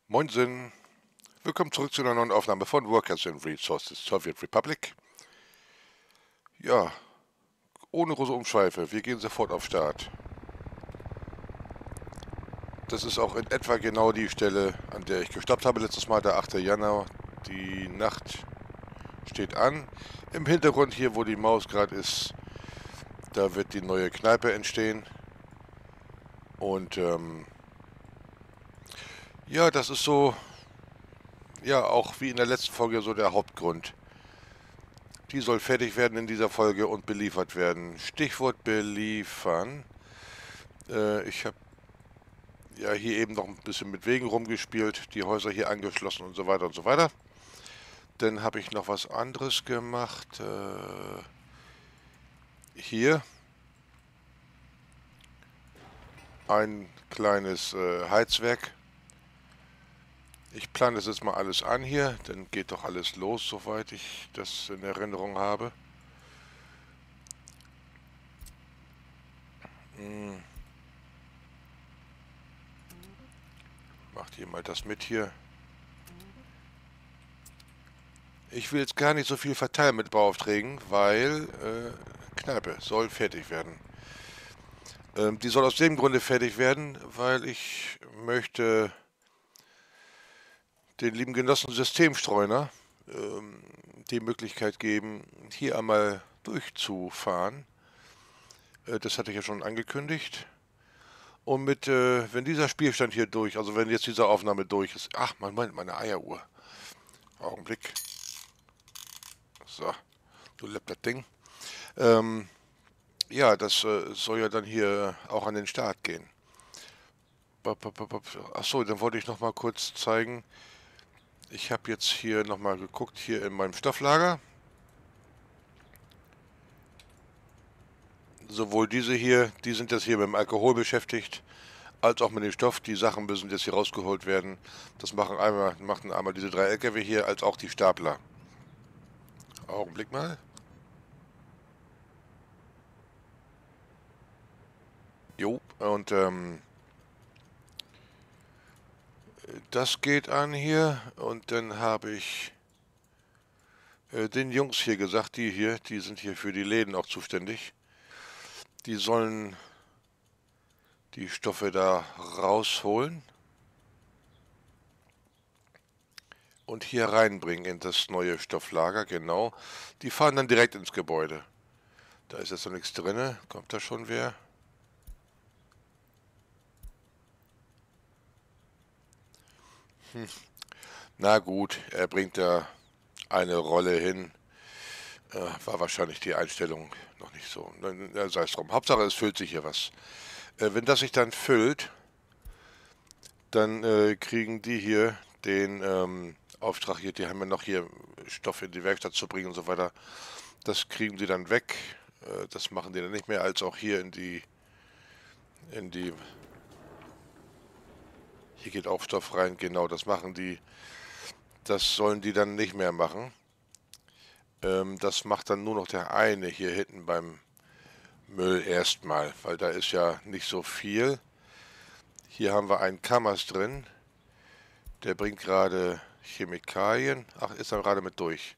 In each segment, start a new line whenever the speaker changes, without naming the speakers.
Moinsen, willkommen zurück zu einer neuen Aufnahme von Workers and Resources Soviet Republic. Ja, ohne große Umschweife, wir gehen sofort auf Start. Das ist auch in etwa genau die Stelle, an der ich gestoppt habe letztes Mal, der 8. Januar. Die Nacht steht an. Im Hintergrund hier, wo die Maus gerade ist, da wird die neue Kneipe entstehen. Und ja, das ist so, ja, auch wie in der letzten Folge so der Hauptgrund. Die soll fertig werden in dieser Folge und beliefert werden. Stichwort beliefern. Ich habe ja hier eben noch ein bisschen mit Wegen rumgespielt, die Häuser hier angeschlossen und so weiter und so weiter. Dann habe ich noch was anderes gemacht. Hier ein kleines Heizwerk. Ich plane das jetzt mal alles an hier, dann geht doch alles los, soweit ich das in Erinnerung habe. Macht hier mal das mit hier. Ich will jetzt gar nicht so viel verteilen mit Bauaufträgen, weil Kneipe soll fertig werden. Die soll aus dem Grunde fertig werden, weil ich möchte den lieben Genossen Systemstreuner die Möglichkeit geben, hier einmal durchzufahren. Das hatte ich ja schon angekündigt. Und wenn dieser Spielstand hier durch, also wenn jetzt diese Aufnahme durch ist, ach, meine Eieruhr. Augenblick. So, du läppt das Ding. Ja, das soll ja dann hier auch an den Start gehen. Achso, dann wollte ich noch mal kurz zeigen. Ich habe jetzt hier noch mal geguckt, hier in meinem Stofflager. Sowohl diese hier, die sind jetzt hier mit dem Alkohol beschäftigt, als auch mit dem Stoff. Die Sachen müssen jetzt hier rausgeholt werden. Das machen einmal diese 3 LKW hier, als auch die Stapler. Augenblick mal. Jo, und das geht an hier. Und dann habe ich den Jungs hier gesagt, die sind hier für die Läden auch zuständig. Die sollen die Stoffe da rausholen und hier reinbringen in das neue Stofflager, genau. Die fahren dann direkt ins Gebäude. Da ist jetzt noch nichts drin. Kommt da schon wer? Na gut, er bringt da eine Rolle hin. War wahrscheinlich die Einstellung noch nicht so. Sei es drum. Hauptsache, es füllt sich hier was. Wenn das sich dann füllt, dann kriegen die hier den Auftrag hier. Die haben ja noch hier Stoff in die Werkstatt zu bringen und so weiter. Das kriegen sie dann weg. Das machen die dann nicht mehr, als auch hier in die. Hier geht auch Stoff rein. Genau, das machen die. Das sollen die dann nicht mehr machen. Das macht dann nur noch der eine hier hinten beim Müll erstmal, weil da ist ja nicht so viel. Hier haben wir einen Kammers drin. Der bringt gerade Chemikalien. Ach, ist er gerade mit durch.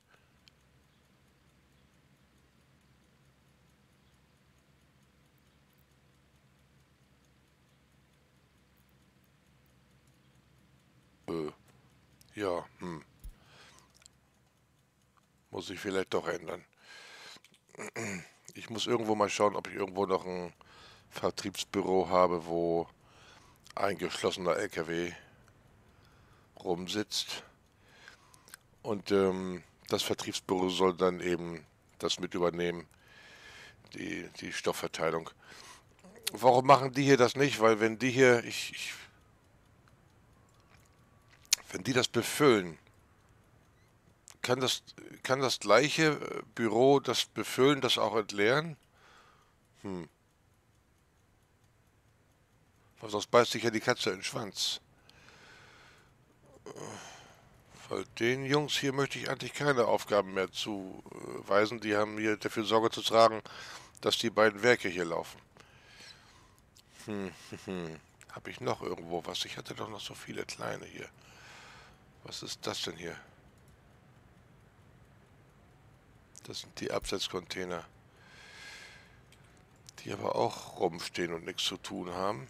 Ja, muss ich vielleicht doch ändern. Ich muss irgendwo mal schauen, ob ich irgendwo noch ein Vertriebsbüro habe, wo ein geschlossener LKW rumsitzt. Und das Vertriebsbüro soll dann eben das mit übernehmen, die Stoffverteilung. Warum machen die hier das nicht? Weil wenn die hier, wenn die das befüllen, kann das, kann das gleiche Büro das befüllen, das auch entleeren? Weil sonst beißt sich ja die Katze in den Schwanz. Weil den Jungs hier möchte ich eigentlich keine Aufgaben mehr zuweisen. Die haben hier dafür Sorge zu tragen, dass die beiden Werke hier laufen. Habe ich noch irgendwo was? Ich hatte doch noch so viele kleine hier. Was ist das denn hier? Das sind die Absetzcontainer, die aber auch rumstehen und nichts zu tun haben.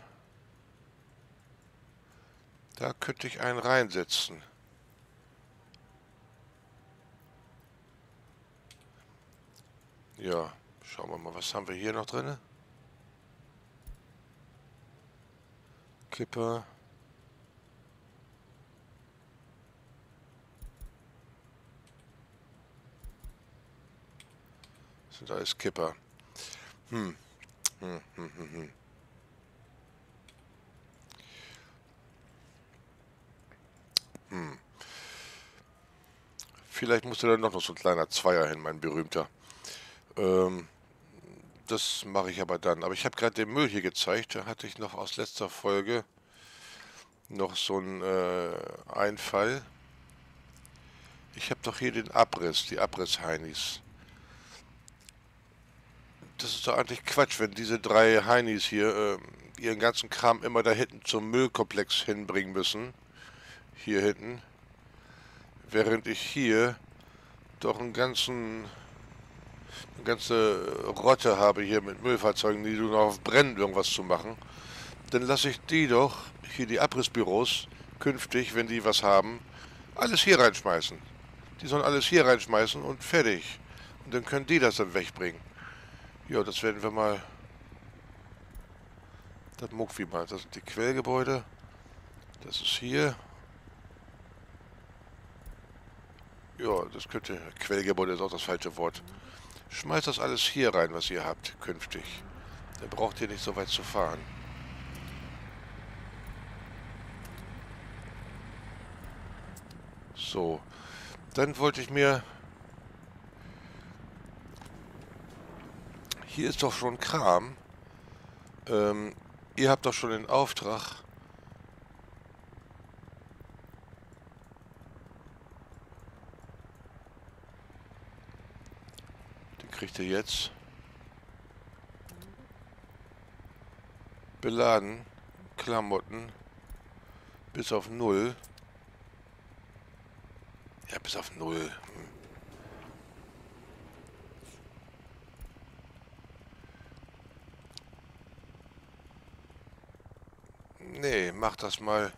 Da könnte ich einen reinsetzen. Ja, schauen wir mal, was haben wir hier noch drin? Kipper. Das sind alles Kipper. Hm. Hm, hm, hm, hm. Hm. Vielleicht musste da noch so ein kleiner Zweier hin, mein berühmter. Ähm, Das mache ich aber dann. Aber ich habe gerade den Müll hier gezeigt. Da hatte ich noch aus letzter Folge noch so einen Einfall. Ich habe doch hier den Abriss, die Abriss-Heinis. Das ist doch eigentlich Quatsch, wenn diese drei Heinis hier ihren ganzen Kram immer da hinten zum Müllkomplex hinbringen müssen. Hier hinten. Während ich hier doch eine ganze Rotte habe hier mit Müllfahrzeugen, die nur noch auf Brennen irgendwas zu machen. Dann lasse ich die doch, hier die Abrissbüros, künftig, wenn die was haben, alles hier reinschmeißen. Die sollen alles hier reinschmeißen und fertig. Und dann können die das dann wegbringen. Ja, das werden wir mal. Das Muckvi mal. Das sind die Quellgebäude. Das ist hier. Ja, das könnte. Quellgebäude ist auch das falsche Wort. Schmeißt das alles hier rein, was ihr habt, künftig. Dann braucht ihr nicht so weit zu fahren. So. Dann wollte ich mir. Hier ist doch schon Kram. Ihr habt doch schon den Auftrag. Den kriegt ihr jetzt. Beladen. Klamotten. Bis auf 0. Ja, bis auf 0. Nee, mach das mal.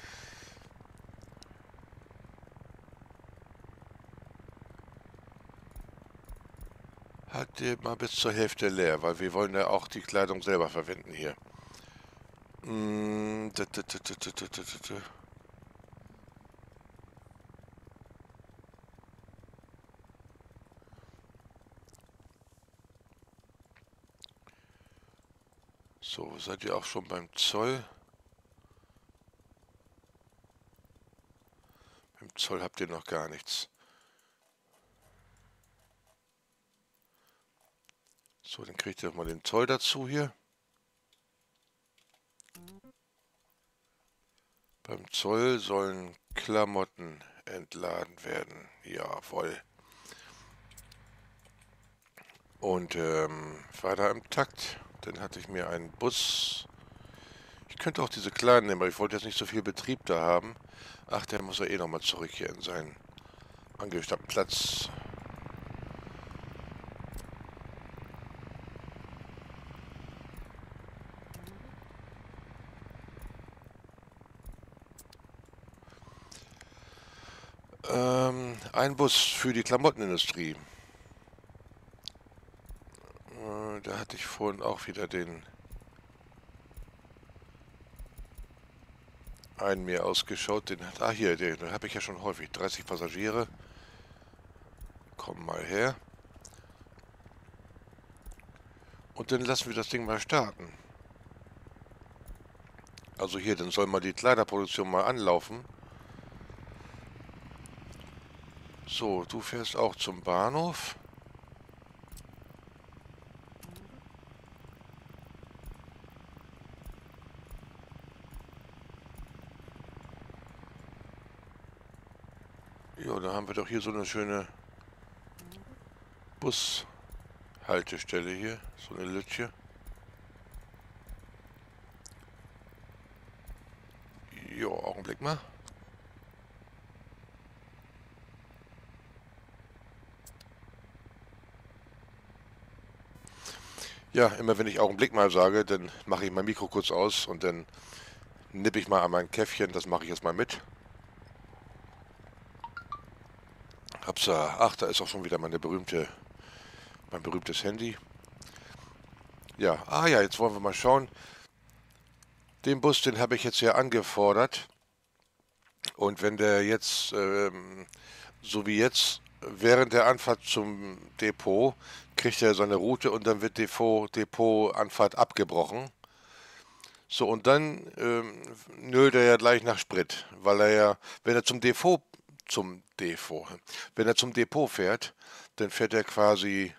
Hat ihr mal bis zur Hälfte leer, weil wir wollen ja auch die Kleidung selber verwenden hier. Mm, da, da, da, da, da, da, da, da. So, seid ihr auch schon beim Zoll? Beim Zoll habt ihr noch gar nichts. So, dann kriegt ihr mal den Zoll dazu hier. Beim Zoll sollen Klamotten entladen werden. Jawohl. Und war da im Takt. Dann hatte ich mir einen Bus. Ich könnte auch diese kleinen nehmen, aber ich wollte jetzt nicht so viel Betrieb da haben. Ach, der muss ja eh nochmal zurück hier in seinen angestammten Platz. Ein Bus für die Klamottenindustrie. Da hatte ich vorhin auch wieder den einen mir ausgeschaut. Hier, den habe ich ja schon häufig. 30 Passagiere. Komm mal her. Und dann lassen wir das Ding mal starten. Also hier, dann soll mal die Kleiderproduktion mal anlaufen. So, du fährst auch zum Bahnhof. Ja, da haben wir doch hier so eine schöne Bushaltestelle hier. So eine Lütche. Jo, Augenblick mal. Ja, immer wenn ich Augenblick mal sage, dann mache ich mein Mikro kurz aus und dann nippe ich mal an mein Käffchen, das mache ich jetzt mal mit. Ach, da ist auch schon wieder mein berühmtes Handy. Ja, ja, jetzt wollen wir mal schauen. Den Bus, den habe ich jetzt hier angefordert. Und wenn der jetzt, so wie jetzt, während der Anfahrt zum Depot, kriegt er seine Route und dann wird Depotanfahrt abgebrochen. So, und dann nölt er ja gleich nach Sprit, weil er ja, wenn er wenn er zum Depot fährt, dann fährt er quasi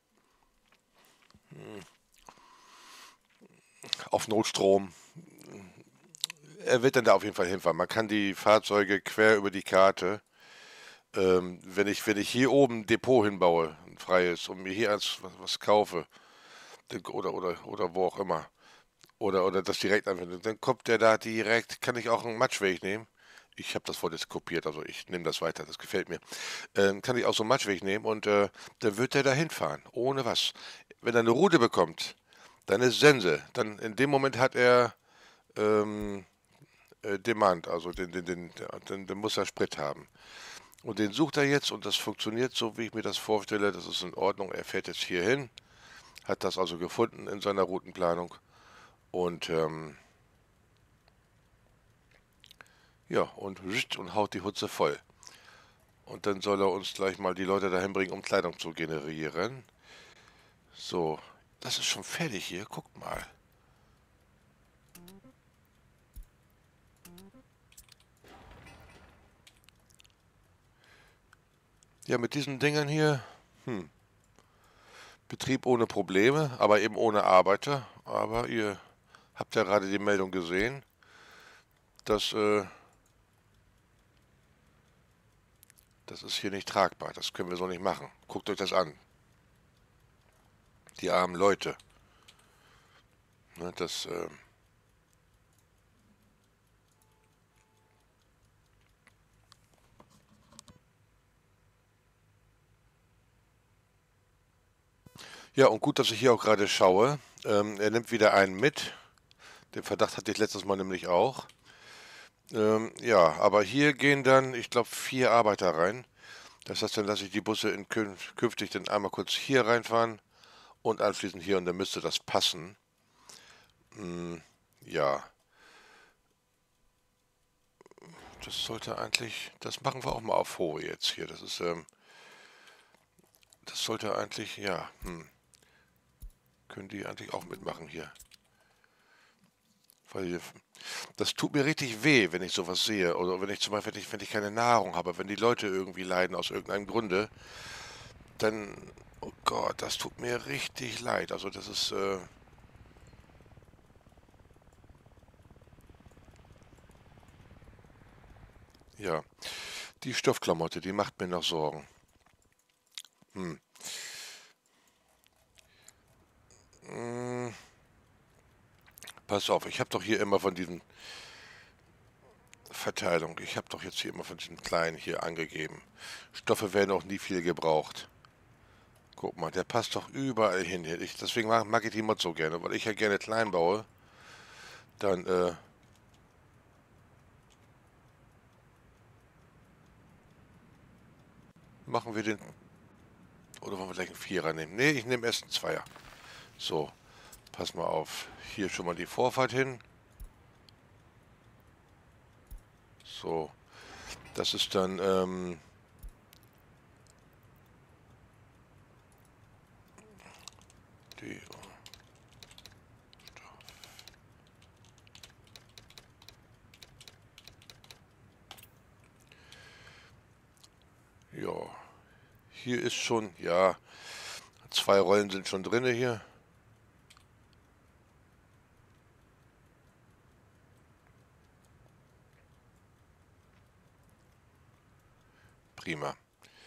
auf Notstrom. Er wird dann da auf jeden Fall hinfahren. Man kann die Fahrzeuge quer über die Karte, wenn ich hier oben ein Depot hinbaue, ein freies, und mir hier was kaufe, oder wo auch immer, oder das direkt anwende, dann kommt der da direkt, kann ich auch einen Matschweg nehmen. Ich habe das Wort jetzt kopiert, also ich nehme das weiter, das gefällt mir. Kann ich auch so einen Matschweg nehmen und dann wird der da hinfahren, ohne was. Wenn er eine Route bekommt, dann ist Sense. Dann in dem Moment hat er ähm, Demand, also den muss er Sprit haben. Und den sucht er jetzt und das funktioniert so, wie ich mir das vorstelle. Das ist in Ordnung. Er fährt jetzt hier hin, hat das also gefunden in seiner Routenplanung und ja, und haut die Hutze voll. Und dann soll er uns gleich mal die Leute dahin bringen, um Kleidung zu generieren. So, das ist schon fertig hier. Guckt mal. Ja, mit diesen Dingern hier, Betrieb ohne Probleme, aber eben ohne Arbeiter. Aber ihr habt ja gerade die Meldung gesehen, dass das ist hier nicht tragbar. Das können wir so nicht machen. Guckt euch das an. Die armen Leute. Ne, ja, und gut, dass ich hier auch gerade schaue. Er nimmt wieder einen mit. Den Verdacht hatte ich letztes Mal nämlich auch. Ja, aber hier gehen dann, ich glaube, 4 Arbeiter rein. Das heißt, dann lasse ich die Busse künftig dann einmal kurz hier reinfahren und anschließend hier und dann müsste das passen. Ja, das sollte eigentlich, das machen wir auch mal auf Hohe jetzt hier. Das sollte eigentlich, ja, können die eigentlich auch mitmachen hier. Weil das tut mir richtig weh, wenn ich sowas sehe. Oder wenn ich zum Beispiel, wenn ich keine Nahrung habe, wenn die Leute irgendwie leiden aus irgendeinem Grunde, dann, oh Gott, das tut mir richtig leid. Also das ist, ja, die Stoffklamotte, die macht mir noch Sorgen. Hm. Mm, pass auf, ich habe doch hier immer von diesen Verteilung, ich habe doch jetzt hier immer von diesen kleinen hier angegeben. Stoffe werden auch nie viel gebraucht. Guck mal, der passt doch überall hin. Deswegen mag ich die Mod so gerne, weil ich ja gerne klein baue. Dann machen wir den. Oder wollen wir gleich einen Vierer nehmen? Nee, ich nehme erst einen Zweier. So, pass mal auf. Hier schon mal die Vorfahrt hin. So, das ist dann, die. Ja, hier ist schon, ja, 2 Rollen sind schon drinne hier. Prima.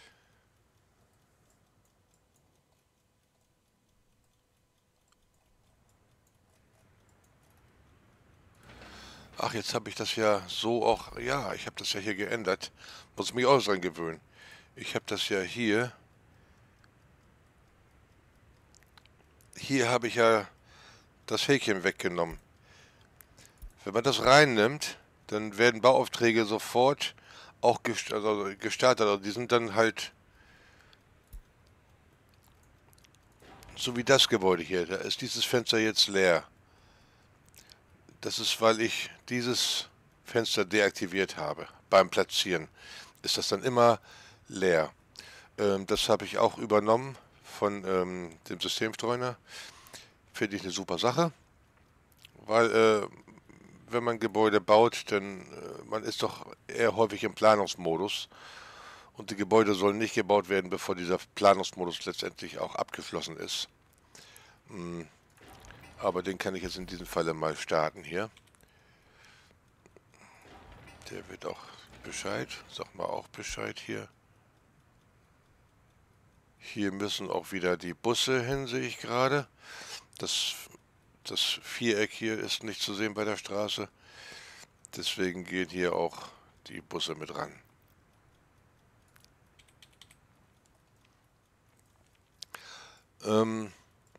Ach, jetzt habe ich das ja so auch, ja, ich habe das ja hier geändert. Muss mich auch dran gewöhnen. Ich habe das ja hier hier habe ich ja das Häkchen weggenommen. Wenn man das reinnimmt, dann werden Bauaufträge sofort auch gestartet. Also die sind dann halt so wie das Gebäude hier. Da ist dieses Fenster jetzt leer. Das ist, weil ich dieses Fenster deaktiviert habe. Beim Platzieren ist das dann immer leer. Das habe ich auch übernommen von dem Systemstreuner. Finde ich eine super Sache, weil wenn man Gebäude baut, dann man ist doch eher häufig im Planungsmodus und die Gebäude sollen nicht gebaut werden, bevor dieser Planungsmodus letztendlich auch abgeschlossen ist. Aber den kann ich jetzt in diesem Falle mal starten hier. Der wird auch Bescheid. Sag mal auch Bescheid hier. Hier müssen auch wieder die Busse hin, sehe ich gerade. Das, das Viereck hier ist nicht zu sehen bei der Straße. Deswegen gehen hier auch die Busse mit ran. Ähm,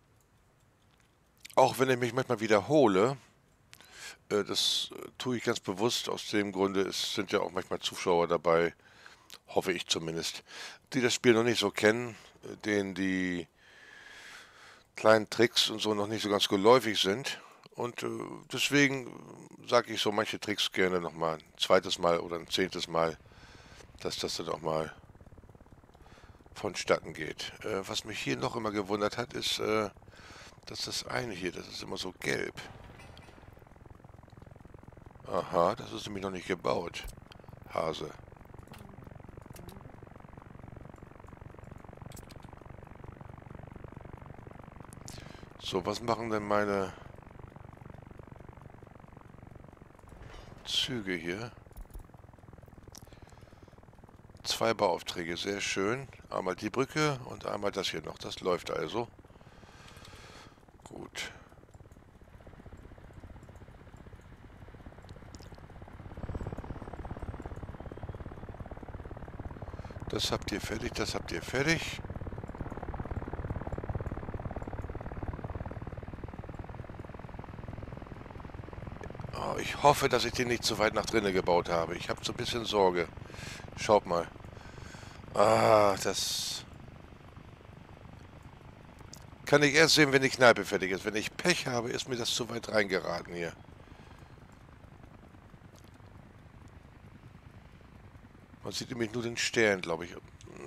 auch wenn ich mich manchmal wiederhole, das tue ich ganz bewusst aus dem Grunde, es sind ja auch manchmal Zuschauer dabei, hoffe ich zumindest, die das Spiel noch nicht so kennen, denen die kleinen Tricks und so noch nicht so ganz geläufig sind. Und deswegen sage ich so manche Tricks gerne nochmal ein zweites Mal oder ein zehntes Mal, dass das dann auch mal vonstatten geht. Was mich hier noch immer gewundert hat, ist, dass das eine hier, das ist immer so gelb. Aha, das ist nämlich noch nicht gebaut. Hase. So, was machen denn meine Züge hier? Zwei Bauaufträge, sehr schön. Einmal die Brücke und einmal das hier noch. Das läuft also. Gut. Das habt ihr fertig, das habt ihr fertig. Oh, ich hoffe, dass ich den nicht zu weit nach drinnen gebaut habe. Ich habe so ein bisschen Sorge. Schaut mal. Ah, das kann ich erst sehen, wenn die Kneipe fertig ist. Wenn ich Pech habe, ist mir das zu weit reingeraten hier. Man sieht nämlich nur den Stern, glaube ich.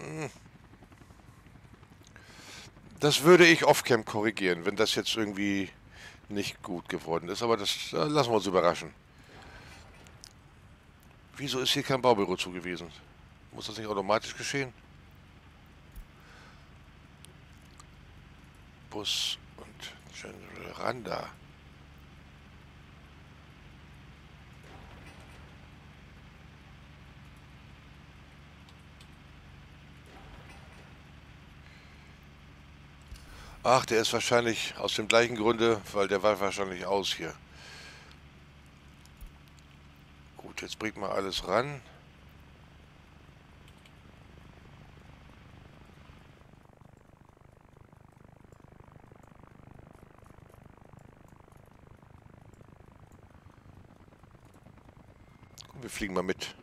Das würde ich off-cam korrigieren, wenn das jetzt irgendwie nicht gut geworden ist. Aber das lassen wir uns überraschen. Wieso ist hier kein Baubüro zugewiesen? Muss das nicht automatisch geschehen? Bus und General Randa. Ach, der ist wahrscheinlich aus dem gleichen Grunde, weil der war wahrscheinlich aus hier. Gut, jetzt bringt mal alles ran. Wir fliegen mal mit.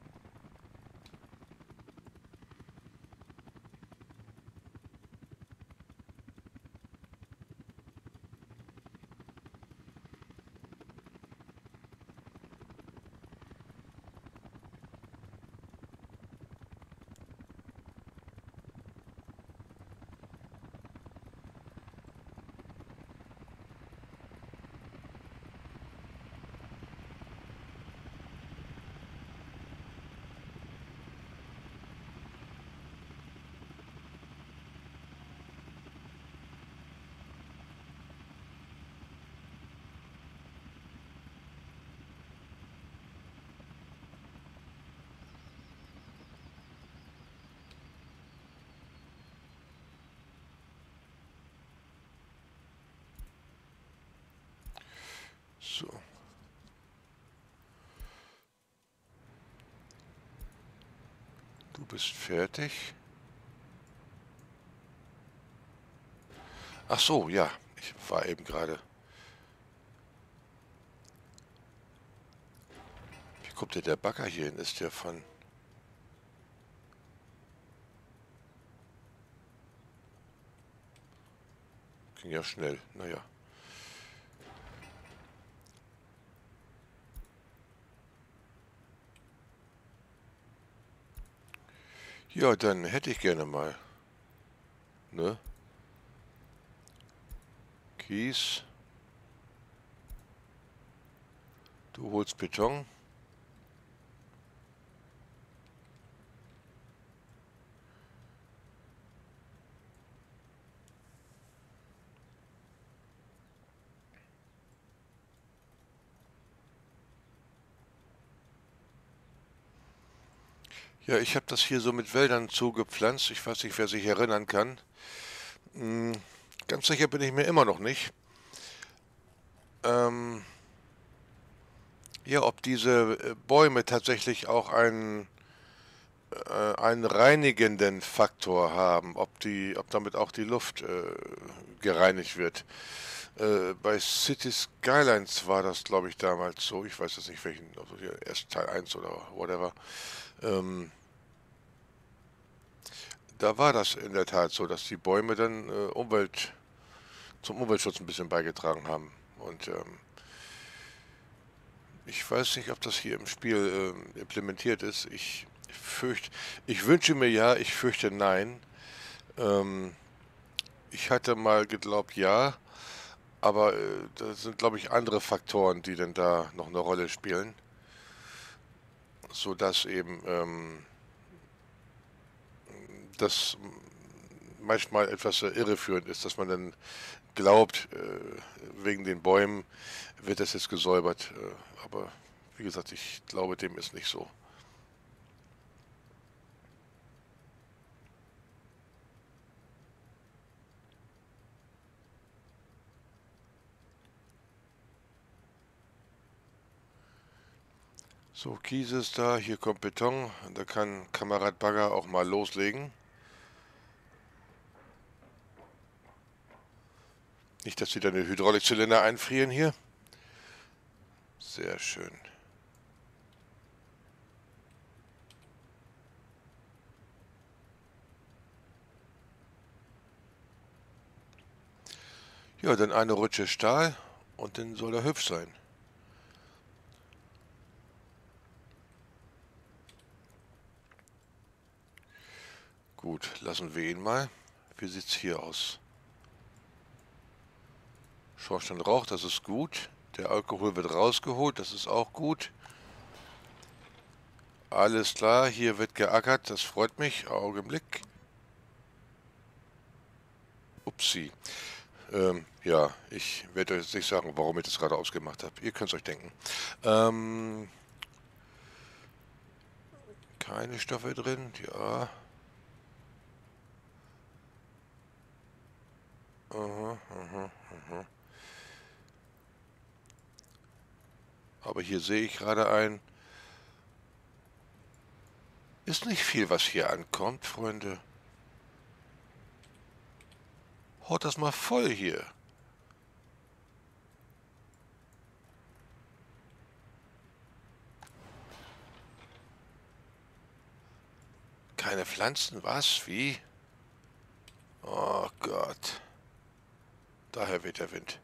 So. Du bist fertig. Ach so, ja. Ich war eben gerade. Wie kommt denn der Bagger hier hin? Ist der von... Ging ja schnell. Naja. Ja, dann hätte ich gerne mal. Ne? Kies. Du holst Beton. Ja, ich habe das hier so mit Wäldern zugepflanzt. Ich weiß nicht, wer sich erinnern kann. Hm, ganz sicher bin ich mir immer noch nicht. Ähm, ja, ob diese Bäume tatsächlich auch einen reinigenden Faktor haben, ob damit auch die Luft gereinigt wird. Bei City Skylines war das, glaube ich, damals so. Ich weiß jetzt nicht welchen, also hier erst Teil 1 oder whatever. Ähm, Da war das in der Tat so, dass die Bäume dann zum Umweltschutz ein bisschen beigetragen haben. Und ich weiß nicht, ob das hier im Spiel implementiert ist. Ich wünsche mir ja, ich fürchte nein. Ähm, Ich hatte mal geglaubt ja, aber da sind, glaube ich, andere Faktoren, die denn da noch eine Rolle spielen, sodass eben das manchmal etwas irreführend ist, dass man dann glaubt, wegen den Bäumen wird das jetzt gesäubert. Aber wie gesagt, ich glaube, dem ist nicht so. So, Kies ist da, hier kommt Beton. Da kann Kamerad Bagger auch mal loslegen. Nicht, dass sie deine Hydraulikzylinder einfrieren hier. Sehr schön. Ja, dann eine Rutsche Stahl und dann soll er hübsch sein. Gut, lassen wir ihn mal. Wie sieht's hier aus? Schornstein raucht, das ist gut. Der Alkohol wird rausgeholt, das ist auch gut. Alles klar, hier wird geackert, das freut mich. Augenblick. Upsi. Ja, ich werde euch jetzt nicht sagen, warum ich das gerade ausgemacht habe. Ihr könnt es euch denken. Ähm, keine Stoffe drin, ja. Aha, aha, aha. Aber hier sehe ich gerade ein. Ist nicht viel, was hier ankommt, Freunde. Haut das mal voll hier. Keine Pflanzen, was? Wie? Oh Gott. Daher weht der Wind.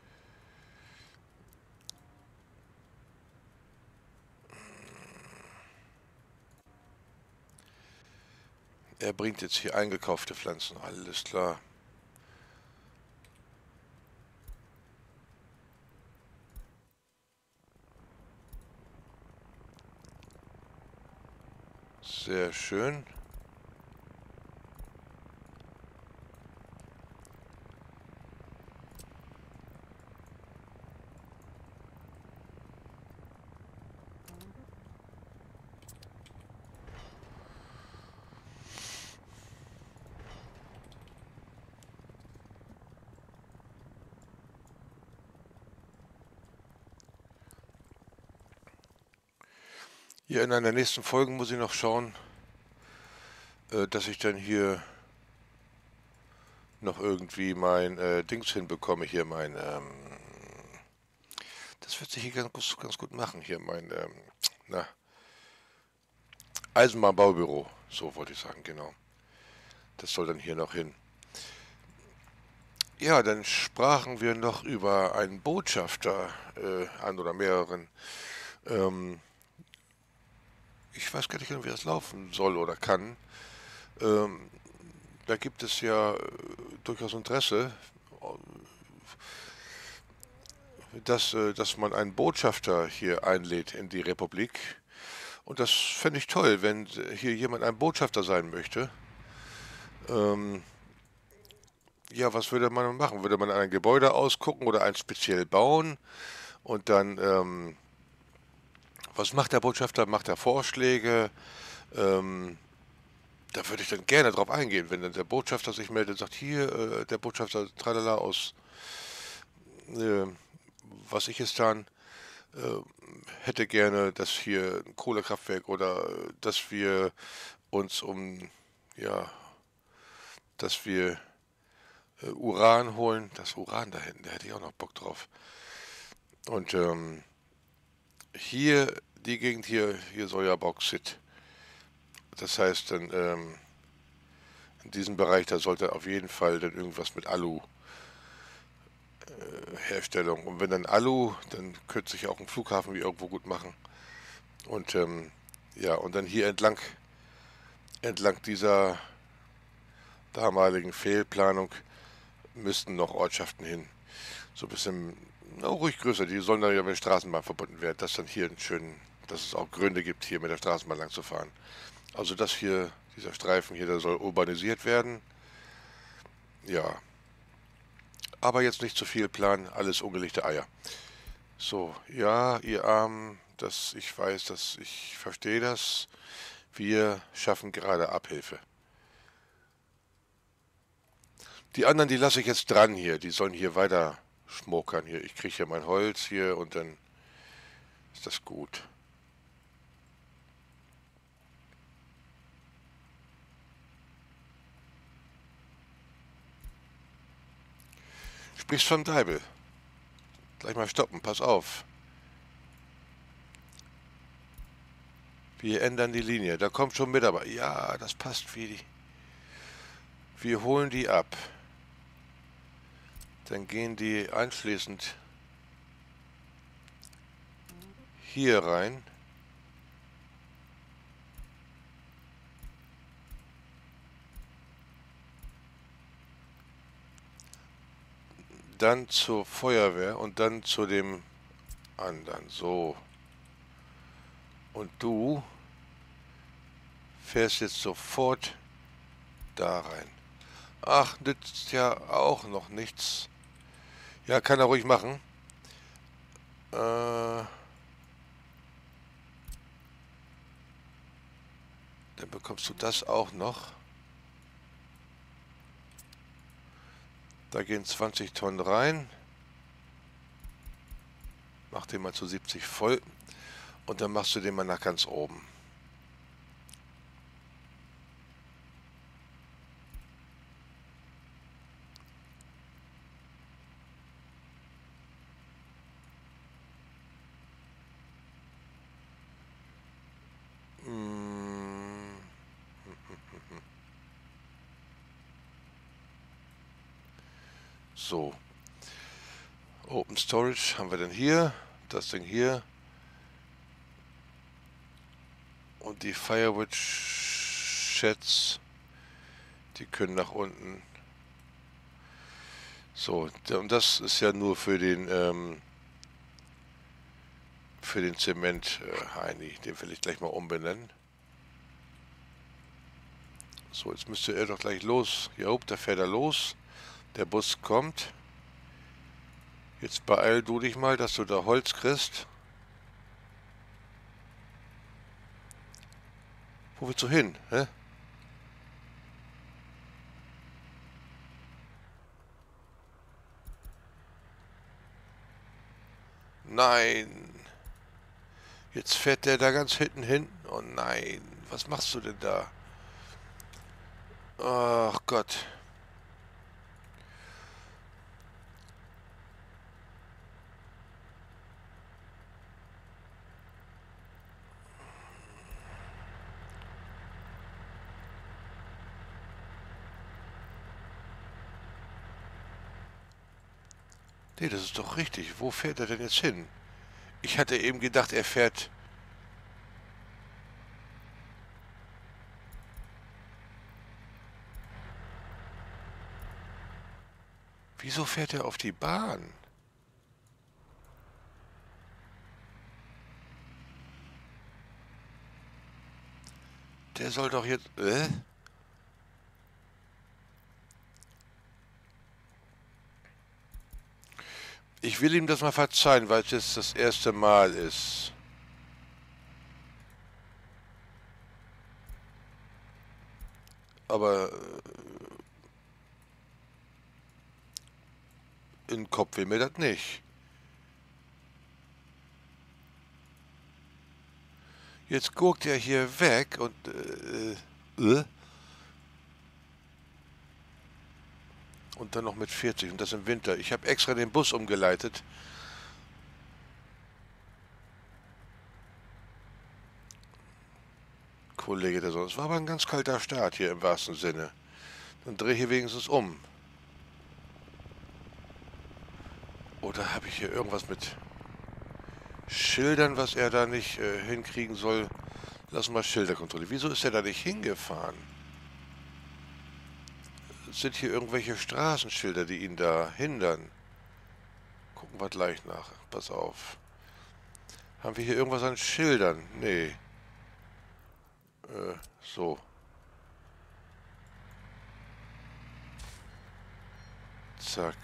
Er bringt jetzt hier eingekaufte Pflanzen. Alles klar. Sehr schön. Hier in einer nächsten Folge muss ich noch schauen, dass ich dann hier noch irgendwie mein Dings hinbekomme, hier mein, das wird sich hier ganz gut machen, hier mein, na, Eisenbahnbaubüro, so wollte ich sagen, genau. Das soll dann hier noch hin. Ja, dann sprachen wir noch über einen Botschafter, einen oder mehreren. Ähm, Ich weiß gar nicht, wie das laufen soll oder kann. Ähm, Da gibt es ja durchaus Interesse, dass man einen Botschafter hier einlädt in die Republik. Und das fände ich toll, wenn hier jemand ein Botschafter sein möchte. Ähm, ja, was würde man machen? Würde man ein Gebäude ausgucken oder eins speziell bauen? Und dann, was macht der Botschafter? Macht er Vorschläge? Ähm, Da würde ich dann gerne drauf eingehen, wenn dann der Botschafter sich meldet und sagt, hier, der Botschafter Tralala aus äh, Wasserkistan äh, hätte gerne, dass hier ein Kohlekraftwerk oder dass wir uns ja, dass wir Uran holen. Das Uran da hinten, da hätte ich auch noch Bock drauf. Und hier, die Gegend hier soll ja Bauxit. Das heißt dann, in diesem Bereich, da sollte auf jeden Fall dann irgendwas mit Alu Herstellung. Und wenn dann Alu, dann könnte sich auch ein Flughafen wie irgendwo gut machen. Und ja, und dann hier entlang dieser damaligen Fehlplanung müssten noch Ortschaften hin. So ein bisschen, na, ruhig größer. Die sollen dann ja mit der Straßenbahn verbunden werden. Dass dann hier dass es auch Gründe gibt, hier mit der Straßenbahn lang zu fahren. Also das hier, dieser Streifen hier, der soll urbanisiert werden. Ja, aber jetzt nicht zu viel planen, alles ungelegte Eier. So, ja, ihr Armen, ich verstehe das. Wir schaffen gerade Abhilfe. Die anderen, die lasse ich jetzt dran hier. Die sollen hier weiter schmokern hier. Ich kriege hier mein Holz hier und dann ist das gut. Sprichst vom Deibel. Gleich mal stoppen, pass auf. Wir ändern die Linie. Da kommt schon Mitarbeiter. Ja, das passt wie die. Wir holen die ab. Dann gehen die anschließend hier rein. Dann zur Feuerwehr und dann zu dem anderen. So. Und du fährst jetzt sofort da rein. Ach, nützt ja auch noch nichts. Ja, kann er ruhig machen. Dann bekommst du das auch noch. Da gehen 20 Tonnen rein. Mach den mal zu 70 voll. Und dann machst du den mal nach ganz oben. So. Open Storage haben wir dann hier. Das Ding hier. Und die Firewood Sheds, die können nach unten. So, und das ist ja nur für den Zement, Heini. Den will ich gleich mal umbenennen. So, jetzt müsste er doch gleich los. Ja, da fährt er los. Der Bus kommt. Jetzt beeil du dich mal, dass du da Holz kriegst. Wo willst du hin? Hä? Nein. Jetzt fährt der da ganz hinten hin. Oh nein. Was machst du denn da? Ach Gott. Nee, das ist doch richtig. Wo fährt er denn jetzt hin? Ich hatte eben gedacht, er fährt... Wieso fährt er auf die Bahn? Der soll doch jetzt... Ich will ihm das mal verzeihen, weil es jetzt das erste Mal ist. Aber in den Kopf will mir das nicht. Jetzt guckt er hier weg und... Und dann noch mit 40 und das im Winter. Ich habe extra den Bus umgeleitet. Kollege der Sonne. Es war aber ein ganz kalter Start hier im wahrsten Sinne. Dann drehe hier wenigstens um. Oder habe ich hier irgendwas mit Schildern, was er da nicht hinkriegen soll? Lass mal Schilder kontrollieren. Wieso ist er da nicht hingefahren? Sind hier irgendwelche Straßenschilder, die ihn da hindern? Gucken wir gleich nach. Pass auf. Haben wir hier irgendwas an Schildern? Nee. So. Zack.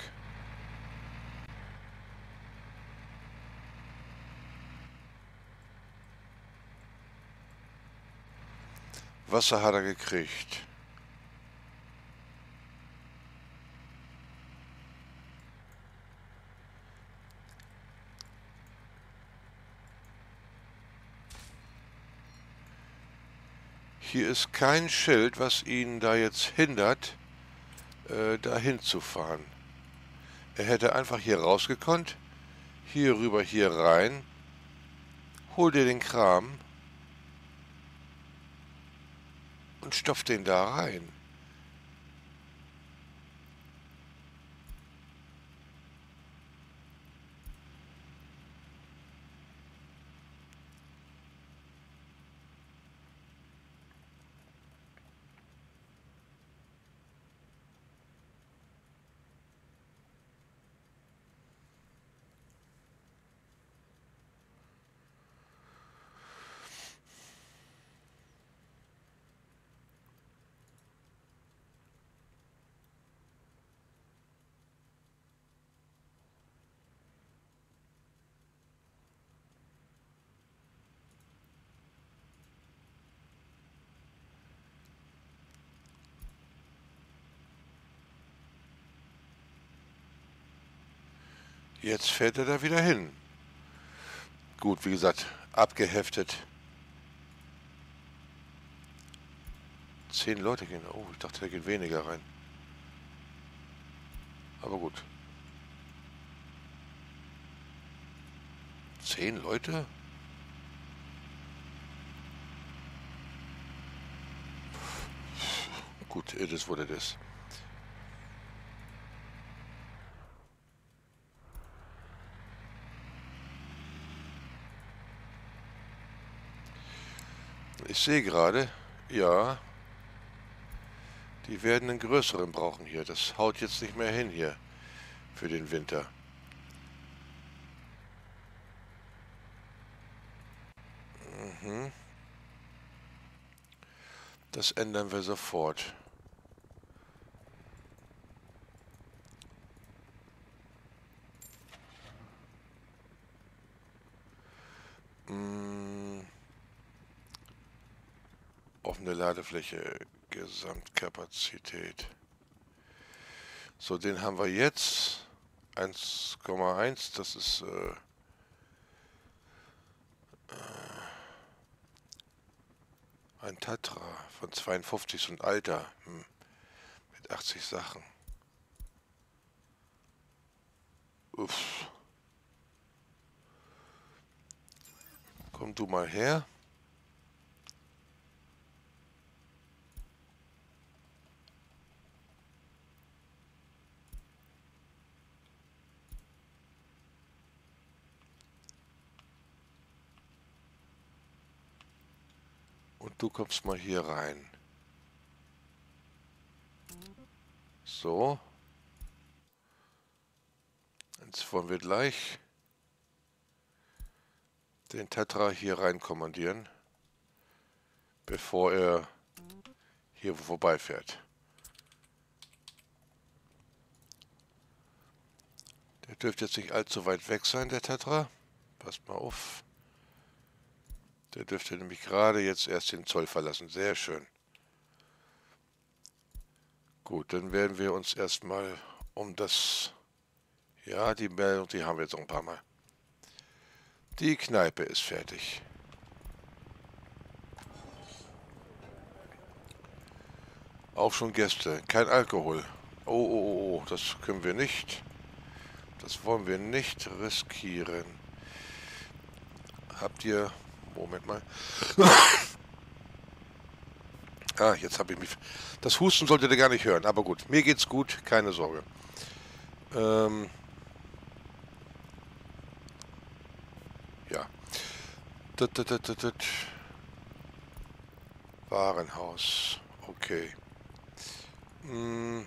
Wasser hat er gekriegt. Hier ist kein Schild, was ihn da jetzt hindert, dahin zu fahren. Er hätte einfach hier rausgekonnt, hier rüber, hier rein, hol dir den Kram und stopf den da rein. Jetzt fährt er da wieder hin. Gut, wie gesagt, abgeheftet. 10 Leute gehen. Oh, ich dachte, da gehen weniger rein. Aber gut. 10 Leute? Gut, das wurde das. Ich sehe gerade, ja, die werden einen größeren brauchen hier. Das haut jetzt nicht mehr hin hier für den Winter. Mhm. Das ändern wir sofort. Offene Ladefläche, Gesamtkapazität. So, den haben wir jetzt. 1,1, das ist ein Tatra von 52, so ein alter, mit 80 Sachen. Uff. Komm du mal her. Und du kommst mal hier rein. So. Jetzt wollen wir gleich den Tetra hier rein kommandieren, bevor er hier vorbeifährt. Der dürfte jetzt nicht allzu weit weg sein, der Tetra. Passt mal auf. Der dürfte nämlich gerade jetzt erst den Zoll verlassen. Sehr schön. Gut, dann werden wir uns erstmal um das... Ja, die Meldung, die haben wir jetzt noch ein paar Mal. Die Kneipe ist fertig. Auch schon Gäste. Kein Alkohol. Oh, oh, oh, oh, das können wir nicht. Das wollen wir nicht riskieren. Habt ihr... Moment mal. Ah, jetzt habe ich mich... Das Husten solltet ihr gar nicht hören. Aber gut, mir geht's gut. Keine Sorge. Ja. Warenhaus. Okay. Hm.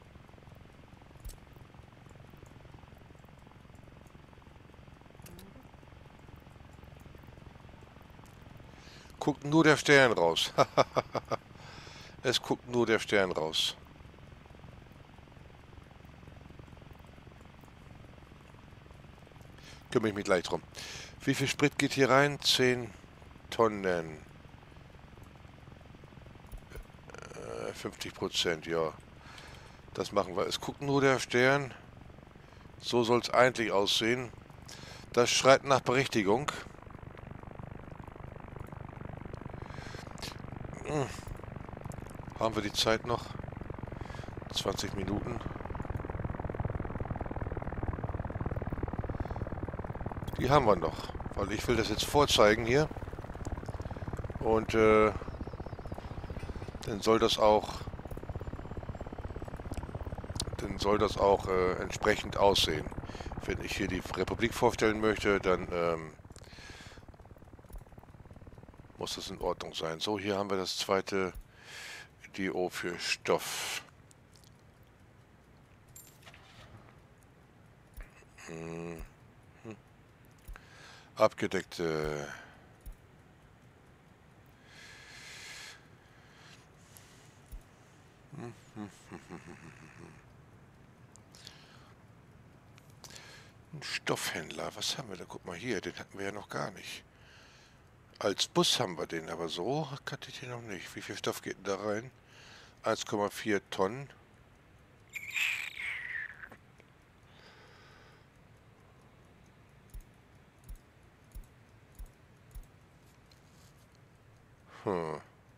Guckt nur der Stern raus. Es guckt nur der Stern raus. Kümmere ich mich gleich drum. Wie viel Sprit geht hier rein? 10 Tonnen. 50%, ja. Das machen wir. Es guckt nur der Stern. So soll es eigentlich aussehen. Das schreit nach Berichtigung. Haben wir die Zeit noch? 20 Minuten. Die haben wir noch. Weil ich will das jetzt vorzeigen hier. Und dann soll das auch entsprechend aussehen. Wenn ich hier die Republik vorstellen möchte, dann muss das in Ordnung sein. So, hier haben wir das zweite DO für Stoff. Abgedeckte ein Stoffhändler. Was haben wir da? Guck mal hier, den hatten wir ja noch gar nicht. Als Bus haben wir den, aber so kannte ich den noch nicht. Wie viel Stoff geht denn da rein? 1,4 Tonnen. Hm.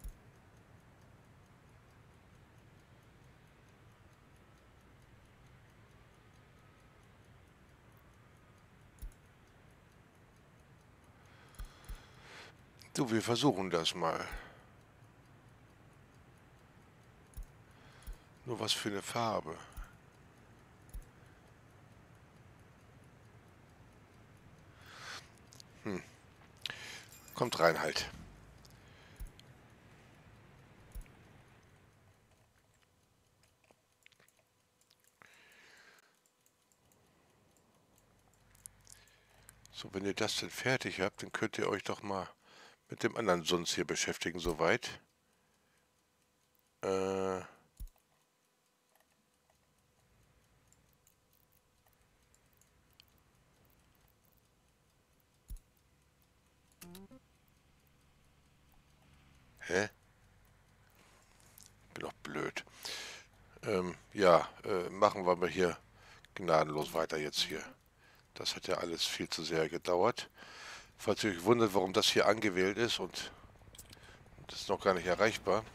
Du, wir versuchen das mal. Nur was für eine Farbe. Kommt rein halt. So, wenn ihr das denn fertig habt, dann könnt ihr euch doch mal mit dem anderen Suns hier beschäftigen, soweit. Hä? Bin doch blöd. Ja, machen wir mal hier gnadenlos weiter jetzt hier. Das hat ja alles viel zu sehr gedauert. Falls ihr euch wundert, warum das hier angewählt ist und das ist noch gar nicht erreichbar.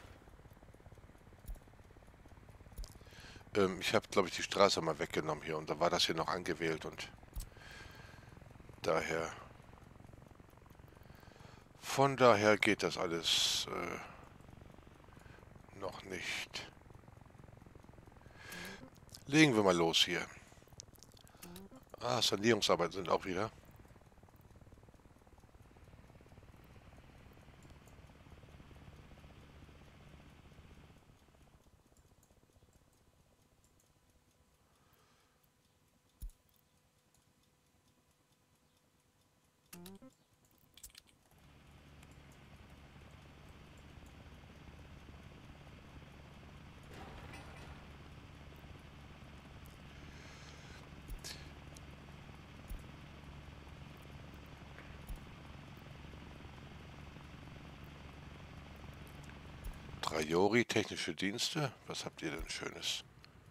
Ich habe, glaube ich, die Straße mal weggenommen hier und da war das hier noch angewählt und daher... Von daher geht das alles noch nicht. Legen wir mal los hier. Ah, Sanierungsarbeiten sind auch wieder. Trajori, technische Dienste. Was habt ihr denn Schönes?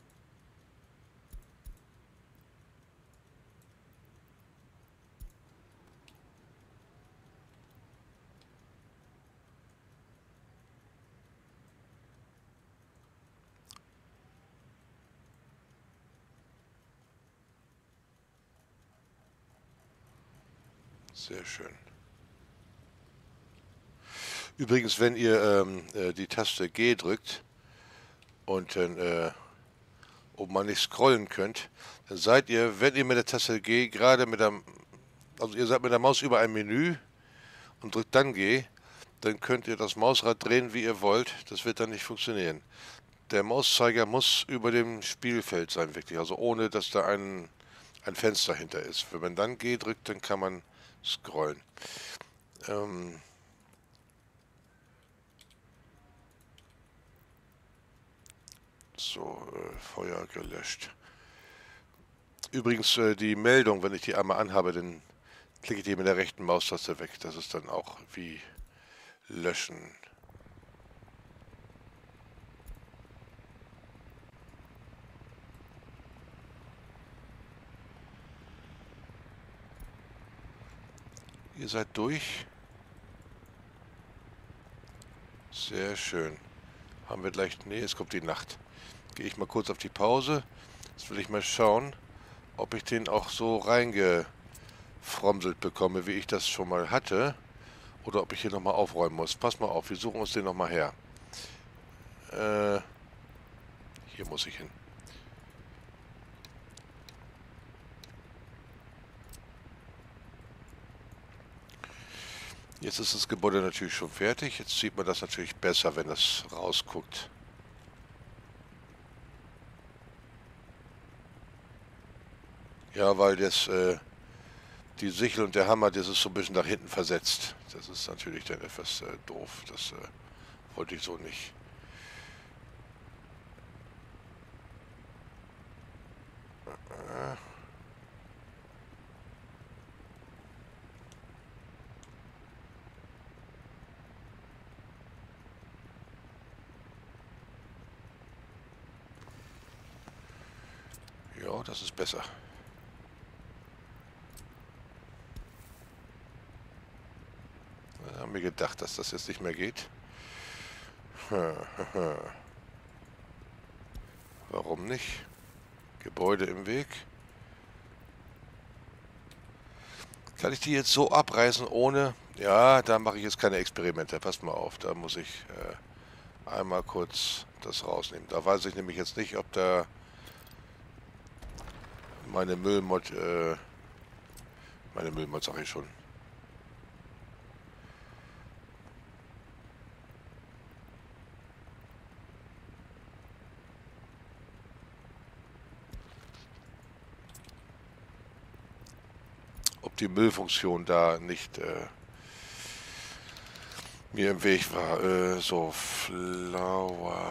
Sehr schön. Übrigens, wenn ihr die Taste G drückt und dann oben mal nicht scrollen könnt, dann seid ihr, wenn ihr mit der Taste G gerade also ihr seid mit der Maus über ein Menü und drückt dann G, dann könnt ihr das Mausrad drehen, wie ihr wollt. Das wird dann nicht funktionieren. Der Mauszeiger muss über dem Spielfeld sein, wirklich, also ohne, dass da ein Fenster hinter ist. Wenn man dann G drückt, dann kann man scrollen. Ähm, Feuer gelöscht. Übrigens, die Meldung, wenn ich die einmal anhabe, dann klicke ich die mit der rechten Maustaste weg. Das ist dann auch wie löschen. Ihr seid durch. Sehr schön. Haben wir gleich... Nee, es kommt die Nacht. Gehe ich mal kurz auf die Pause. Jetzt will ich mal schauen, ob ich den auch so reingefromselt bekomme, wie ich das schon mal hatte. Oder ob ich hier nochmal aufräumen muss. Pass mal auf, wir suchen uns den nochmal her. Hier muss ich hin. Jetzt ist das Gebäude natürlich schon fertig. Jetzt sieht man das natürlich besser, wenn das rausguckt. Ja, weil die Sichel und der Hammer, das ist so ein bisschen nach hinten versetzt. Das ist natürlich dann etwas doof. Das wollte ich so nicht. Ja, das ist besser. Da haben wir gedacht, dass das jetzt nicht mehr geht. Warum nicht? Gebäude im Weg. Kann ich die jetzt so abreißen ohne... Ja, da mache ich jetzt keine Experimente. Passt mal auf, da muss ich einmal kurz das rausnehmen. Da weiß ich nämlich jetzt nicht, ob da meine Müllmod sage ich schon. Ob die Müllfunktion da nicht mir im Weg war. So, Flower.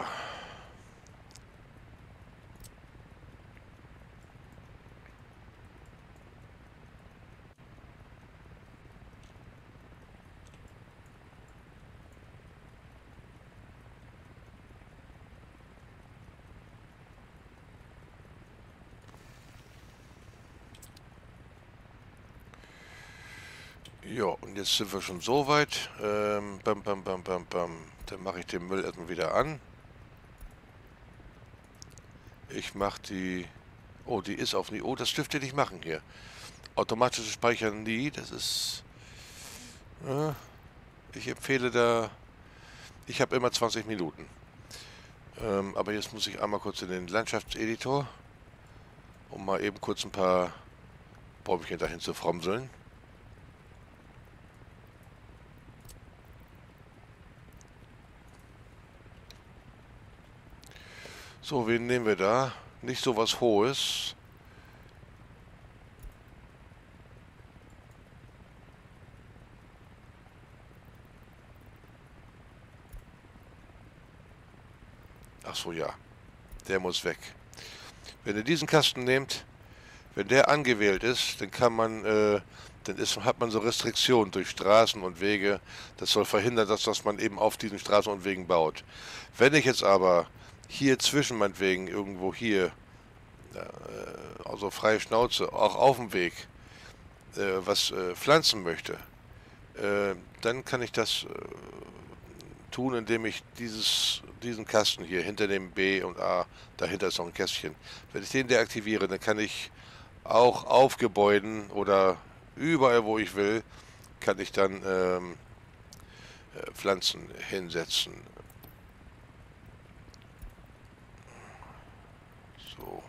Ja, und jetzt sind wir schon so weit. Bam, bam, bam, bam, bam. Dann mache ich den Müll erstmal wieder an. Ich mache die... Oh, die ist auf nie. Oh, das dürft ihr nicht machen hier. Automatisches Speichern nie. Das ist... ich empfehle da... Ich habe immer 20 Minuten. Aber jetzt muss ich einmal kurz in den Landschaftseditor, um mal eben kurz ein paar Bäumchen dahin zu fromseln. So, wen nehmen wir da? Nicht so was Hohes. Ach so, ja. Der muss weg. Wenn ihr diesen Kasten nehmt, wenn der angewählt ist, dann kann man, hat man so Restriktionen durch Straßen und Wege. Das soll verhindern, dass man eben auf diesen Straßen und Wegen baut. Wenn ich jetzt aber hier zwischen meinetwegen irgendwo hier, also freie Schnauze, auch auf dem Weg, was pflanzen möchte, dann kann ich das tun, indem ich diesen Kasten hier hinter dem B und A, dahinter ist noch ein Kästchen, wenn ich den deaktiviere, dann kann ich auch auf Gebäuden oder überall, wo ich will, kann ich dann Pflanzen hinsetzen. So.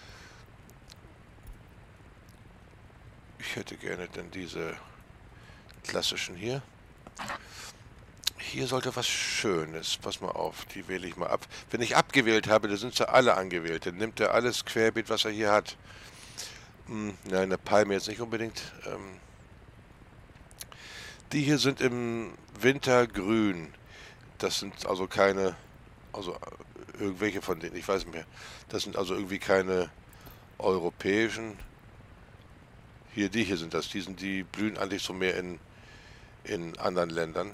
Ich hätte gerne dann diese klassischen hier. Hier sollte was Schönes. Pass mal auf, die wähle ich mal ab. Wenn ich abgewählt habe, dann sind sie alle angewählt. Dann nimmt er alles querbeet, was er hier hat. Nein, eine Palme jetzt nicht unbedingt. Die hier sind im Winter grün. Das sind also keine, also irgendwelche von denen, ich weiß nicht mehr. Das sind also irgendwie keine europäischen. Die hier sind das. Die blühen eigentlich so mehr in anderen Ländern.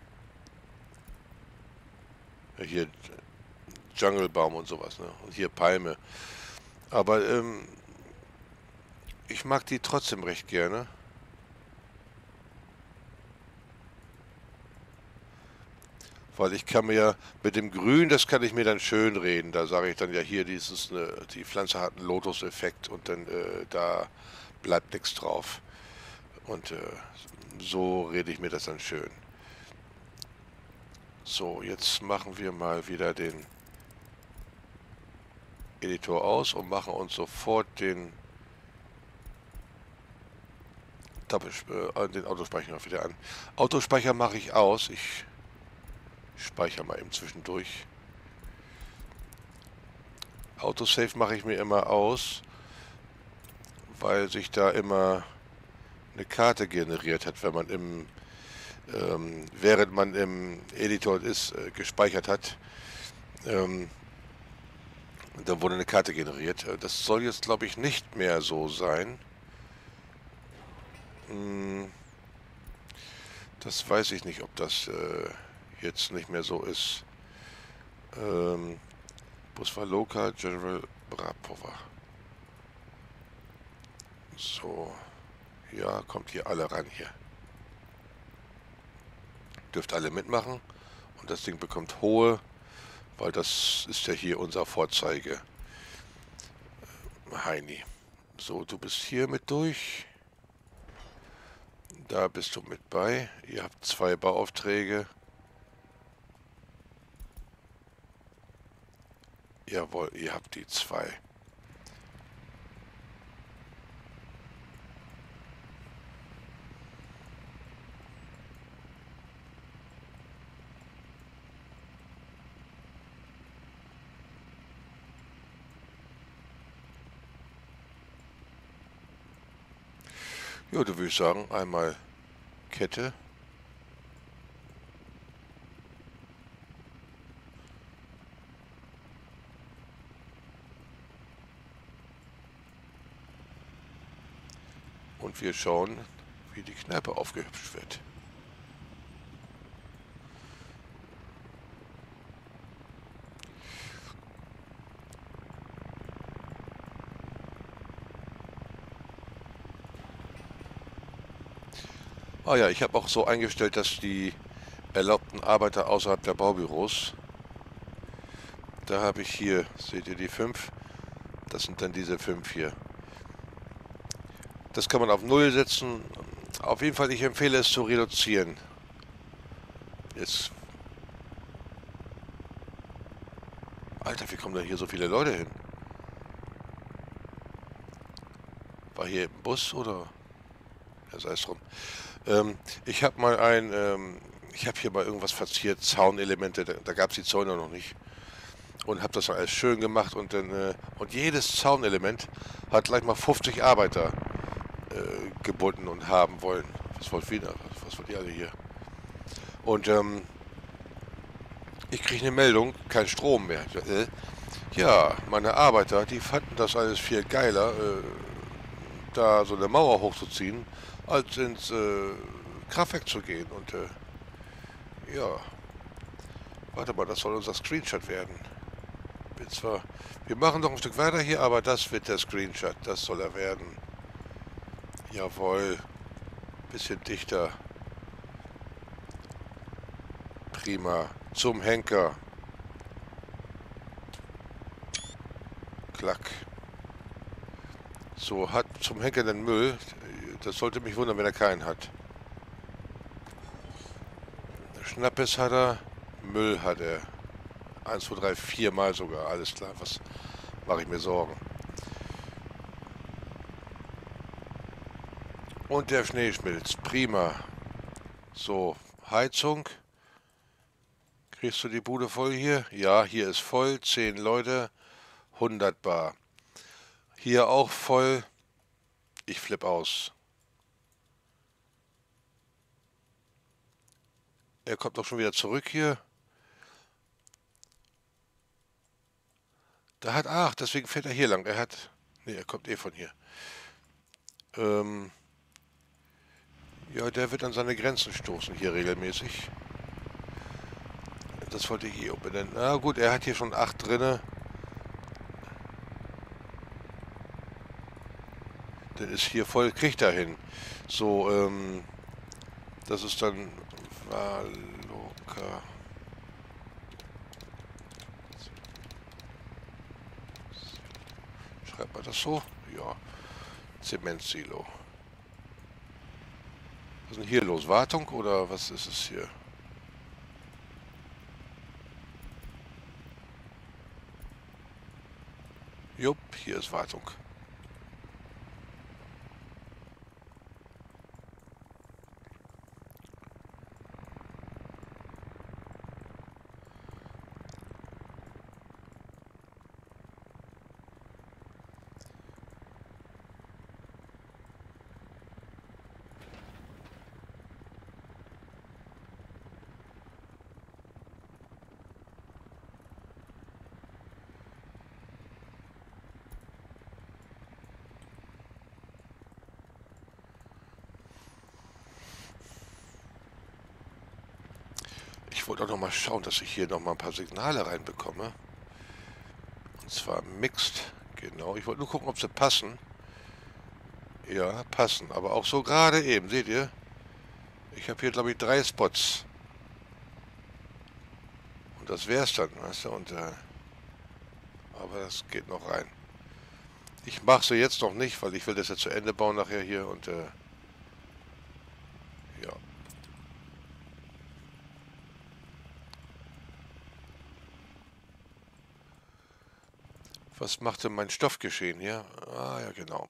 Hier Dschungelbaum und sowas, ne? Und hier Palme. Aber ich mag die trotzdem recht gerne. Weil ich kann mir ja mit dem Grün, das kann ich mir dann schön reden. Da sage ich dann ja hier, die Pflanze hat einen Lotus-Effekt und dann da bleibt nichts drauf. Und so rede ich mir das dann schön. So, jetzt machen wir mal wieder den Editor aus und machen uns sofort den Autospeicher wieder an. Autospeicher mache ich aus. Ich speichere mal eben zwischendurch. Autosave mache ich mir immer aus, weil sich da immer eine Karte generiert hat, wenn man während man im Editor ist, gespeichert hat. Dann wurde eine Karte generiert. Das soll jetzt, glaube ich, nicht mehr so sein. Das weiß ich nicht, ob das jetzt nicht mehr so ist. Bus war Local General Brapova. So. Ja, kommt hier alle ran hier. Dürft alle mitmachen. Und das Ding bekommt hohe, weil das ist ja hier unser Vorzeige. Heini. So, du bist hier mit durch. Da bist du mit bei. Ihr habt 2 Bauaufträge. Jawohl, ihr habt die 2. Ja, da würde ich sagen, einmal Kette. Und wir schauen, wie die Kneipe aufgehübscht wird. Ah ja, ich habe auch so eingestellt, dass die erlaubten Arbeiter außerhalb der Baubüros, da habe ich hier, seht ihr die 5? Das sind dann diese 5 hier. Das kann man auf 0 setzen. Auf jeden Fall, ich empfehle es zu reduzieren. Jetzt. Alter, wie kommen denn hier so viele Leute hin? War hier im Bus oder? Ja, sei es drum. Ich habe mal ich habe hier mal irgendwas verziert, Zaunelemente, da gab es die Zäune noch nicht. Und habe das alles schön gemacht und dann, und jedes Zaunelement hat gleich mal 50 Arbeiter gebunden und haben wollen. Was wollt ihr alle hier? Und Ich kriege eine Meldung, kein Strom mehr. Ja, meine Arbeiter, die fanden das alles viel geiler, da so eine Mauer hochzuziehen, als ins Kraftwerk zu gehen. Und ja, warte mal, das soll unser Screenshot werden. Bin zwar, wir machen noch ein Stück weiter hier, aber das wird der Screenshot, das soll er werden. Jawohl, bisschen dichter. Prima. Zum Henker. Klack. So, hat zum Henker den Müll. Das sollte mich wundern, wenn er keinen hat. Schnappes hat er. Müll hat er. 1, 2, 3, 4 Mal sogar. Alles klar, was mache ich mir Sorgen. Und der Schnee schmilzt. Prima. So, Heizung. Kriegst du die Bude voll hier? Ja, hier ist voll. 10 Leute. 100 Bar. Hier auch voll. Ich flipp aus. Er kommt doch schon wieder zurück hier. Ach, deswegen fährt er hier lang. Nee, er kommt eh von hier. Ja, der wird an seine Grenzen stoßen hier regelmäßig. Das wollte ich hier umbenennen. Na gut, er hat hier schon 8 drinne. Der ist hier voll, kriegt er hin. So, das ist dann Valoka. Schreibt man das so? Ja. Zementsilo. Was ist denn hier los? Wartung oder was ist es hier? Jupp, hier ist Wartung. Ich wollte auch noch mal schauen, dass ich hier noch mal ein paar Signale reinbekomme. Und zwar mixed. Genau, ich wollte nur gucken, ob sie passen. Ja, passen. Aber auch so gerade eben, seht ihr? Ich habe hier, glaube ich, 3 Spots. Und das wär's dann, weißt du? Und, aber das geht noch rein. Ich mache sie jetzt noch nicht, weil ich will das ja zu Ende bauen nachher hier. Und, ja. Was macht denn mein Stoffgeschehen hier? Ah, ja, genau.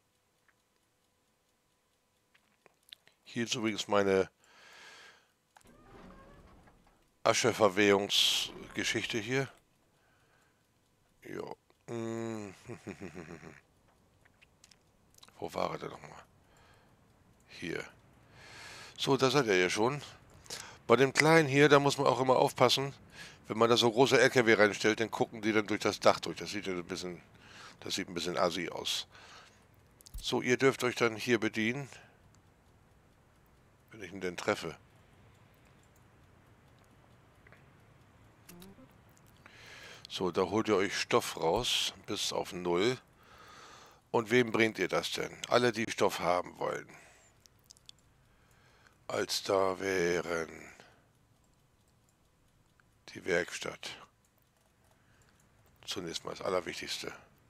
Hier ist übrigens meine Ascheverwehungsgeschichte hier. Jo. Wo war er denn nochmal? Hier. So, da seid ihr ja schon. Bei dem Kleinen hier, da muss man auch immer aufpassen. Wenn man da so große LKW reinstellt, dann gucken die dann durch das Dach durch. Das sieht ein bisschen assi aus. So, ihr dürft euch dann hier bedienen. Wenn ich ihn denn treffe. So, da holt ihr euch Stoff raus, bis auf 0. Und wem bringt ihr das denn? Alle, die Stoff haben wollen. Als da wären die Werkstatt. Zunächst mal das Allerwichtigste.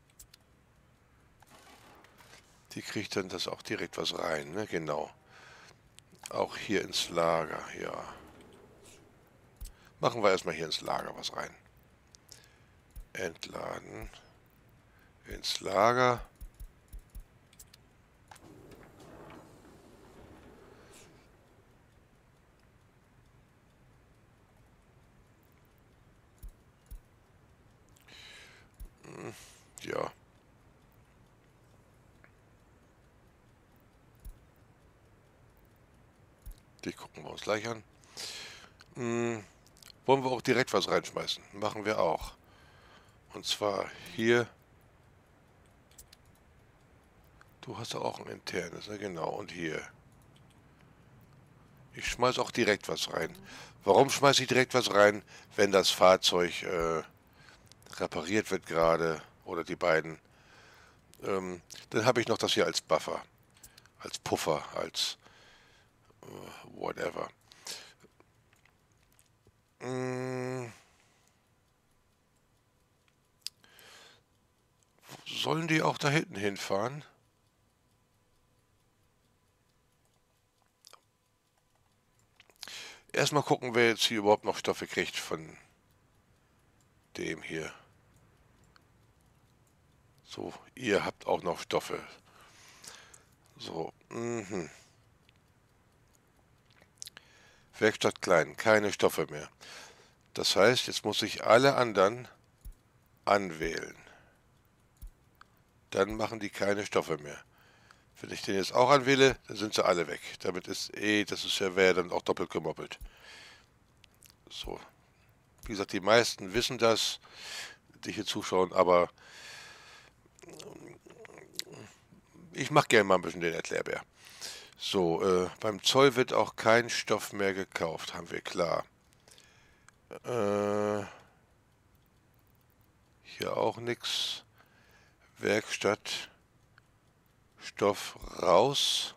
Die kriegt dann das auch direkt was rein, ne? Genau. Auch hier ins Lager, ja. Machen wir erstmal hier ins Lager was rein. Entladen. Ins Lager. Ja. Die gucken wir uns gleich an. wollen wir auch direkt was reinschmeißen. Machen wir auch. Und zwar hier. Du hast auch ein internes, ne? Genau. Und hier. Ich schmeiße auch direkt was rein. Warum schmeiße ich direkt was rein? Wenn das Fahrzeug repariert wird gerade oder die beiden. Dann habe ich noch das hier als Buffer, als Puffer, als whatever. Mm, sollen die auch da hinten hinfahren? Erstmal gucken, wer jetzt hier überhaupt noch Stoffe kriegt von dem hier. So, ihr habt auch noch Stoffe. So, Werkstatt klein, keine Stoffe mehr. Das heißt, jetzt muss ich alle anderen anwählen. Dann machen die keine Stoffe mehr. Wenn ich den jetzt auch anwähle, dann sind sie alle weg. Damit ist das ist ja, wäre dann auch doppelt gemoppelt. So. Wie gesagt, die meisten wissen das, die hier zuschauen, aber ich mache gerne mal ein bisschen den Erklärbär. So, beim Zoll wird auch kein Stoff mehr gekauft, haben wir klar. Hier auch nichts. Werkstatt, Stoff raus.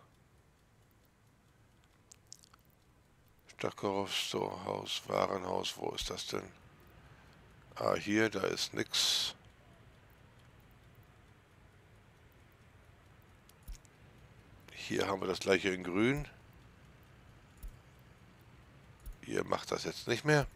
Stackerow, so, Haus, Warenhaus, wo ist das denn? Ah, hier, da ist nix. Hier haben wir das gleiche in grün. Ihr macht das jetzt nicht mehr.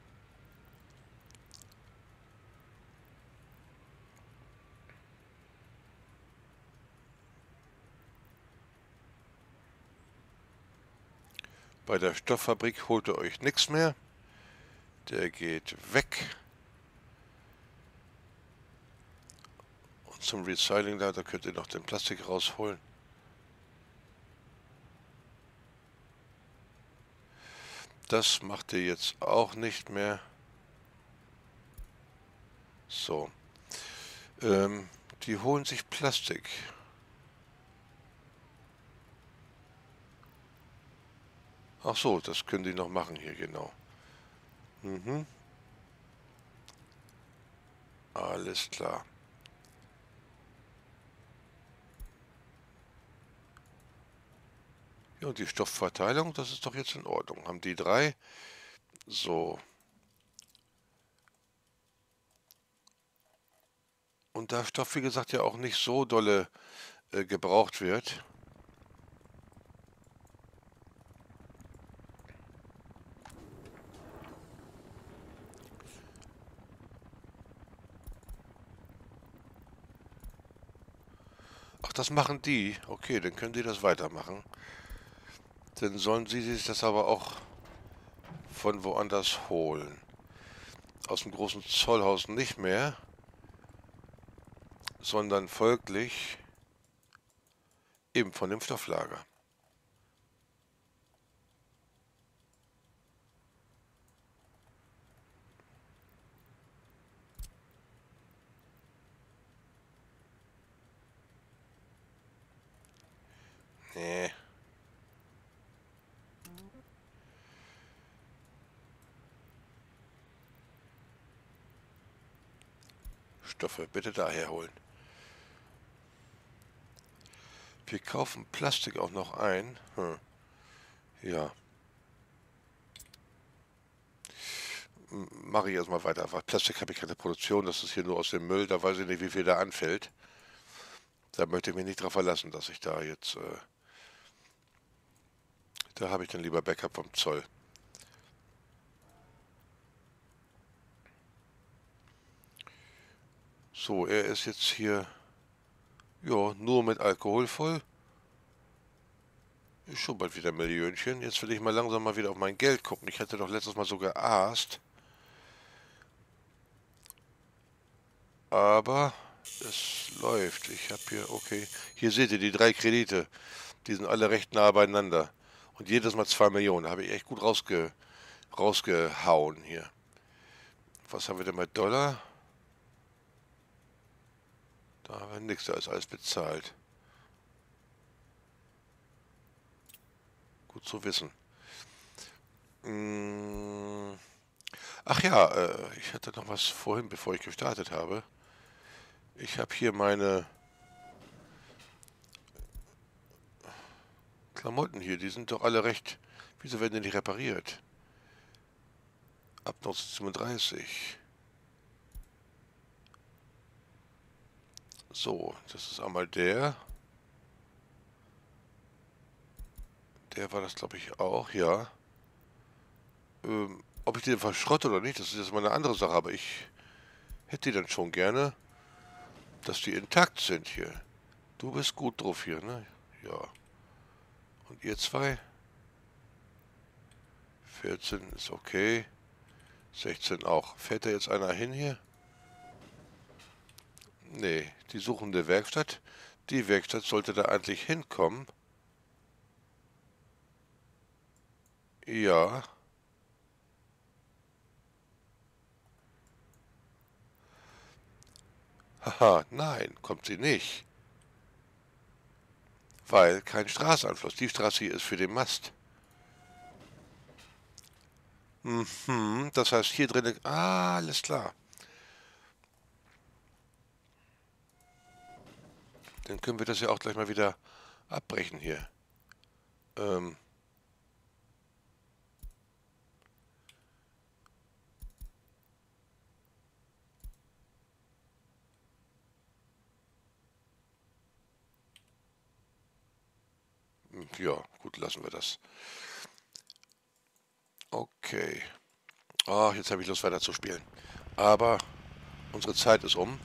Bei der Stofffabrik holt ihr euch nichts mehr. Der geht weg. Und zum Recycling da könnt ihr noch den Plastik rausholen. Das macht ihr jetzt auch nicht mehr. So. Die holen sich Plastik. Ach so, das können die noch machen hier, genau. Alles klar. Ja, und die Stoffverteilung, das ist doch jetzt in Ordnung. Haben die drei. So. Und da Stoff, wie gesagt, ja auch nicht so dolle gebraucht wird. Ach, das machen die. Okay, dann können die das weitermachen. Dann sollen sie sich das aber auch von woanders holen. Aus dem großen Zollhaus nicht mehr, sondern folglich eben von dem Stofflager. Nee. Stoffe bitte daher holen. Wir kaufen Plastik auch noch ein. Ja. Mache ich erstmal weiter. Plastik habe ich keine Produktion, das ist hier nur aus dem Müll, da weiß ich nicht, wie viel da anfällt. Da möchte ich mich nicht drauf verlassen, dass ich da jetzt... da habe ich dann lieber Backup vom Zoll. So, er ist jetzt hier... Ja, nur mit Alkohol voll. Ist schon bald wieder ein Millionchen. Jetzt will ich mal langsam mal wieder auf mein Geld gucken. Ich hatte doch letztes Mal so geaßt. Aber es läuft. Ich habe hier, okay. Hier seht ihr die 3 Kredite. Die sind alle recht nah beieinander. Und jedes Mal 2 Millionen. Da habe ich echt gut rausgehauen hier. Was haben wir denn mit Dollar? Da haben wir nichts, da ist alles bezahlt. Gut zu wissen. Ach ja, ich hatte noch was vorhin, bevor ich gestartet habe. Ich habe hier meine Klamotten hier, die sind doch alle recht... Wieso werden die nicht repariert? Ab 1937. So, das ist einmal der. Der war das, glaube ich, auch, ja. Ob ich den verschrotte oder nicht, das ist jetzt mal eine andere Sache, aber ich hätte die dann schon gerne, dass die intakt sind hier. Du bist gut drauf hier, ne? Ja. Und ihr zwei? 14 ist okay. 16 auch. Fährt da jetzt einer hin hier? Nee, die suchende Werkstatt. Die Werkstatt sollte da eigentlich hinkommen. Ja. Haha, nein, kommt sie nicht. Weil kein Straßenanschluss. Die Straße hier ist für den Mast. Mhm, das heißt hier drinnen... Ah, alles klar. Dann können wir das ja auch gleich mal wieder abbrechen hier. Ähm... Ja, gut, lassen wir das. Okay. Ah, jetzt habe ich Lust weiter zu spielen. Aber unsere Zeit ist um.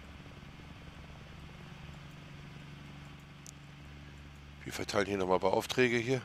Wir verteilen hier nochmal Beaufträge hier.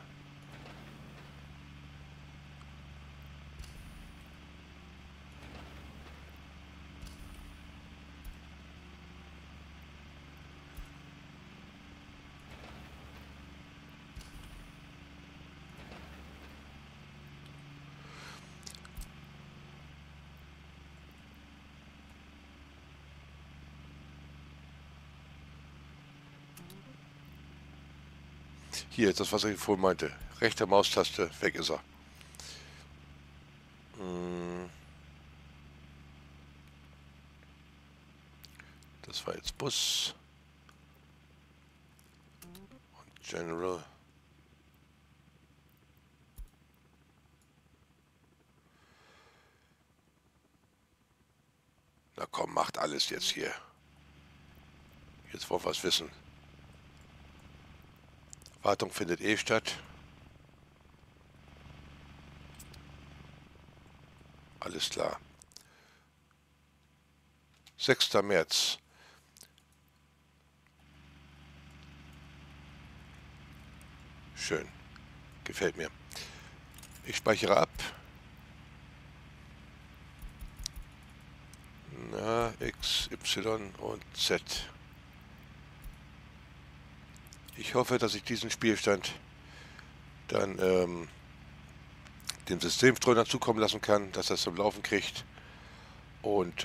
Hier, das, was ich vorhin meinte. Rechte Maustaste, weg ist er. Das war jetzt Bus. Und General. Na komm, macht alles jetzt hier. Jetzt wollen wir es wissen. Wartung findet eh statt. Alles klar. 6. März. Schön. Gefällt mir. Ich speichere ab. Na, X, Y und Z. Ich hoffe, dass ich diesen Spielstand dann dem Systemstreuner zukommen lassen kann, dass er es zum Laufen kriegt. Und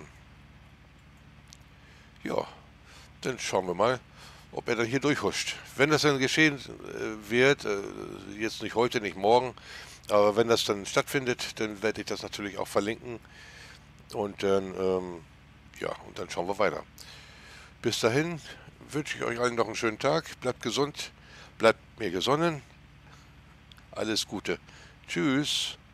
ja, dann schauen wir mal, ob er dann hier durchhuscht. Wenn das dann geschehen wird, jetzt nicht heute, nicht morgen, aber wenn das dann stattfindet, dann werde ich das natürlich auch verlinken. Und dann, ja, und dann schauen wir weiter. Bis dahin wünsche ich euch allen noch einen schönen Tag. Bleibt gesund, bleibt mir gesonnen. Alles Gute. Tschüss.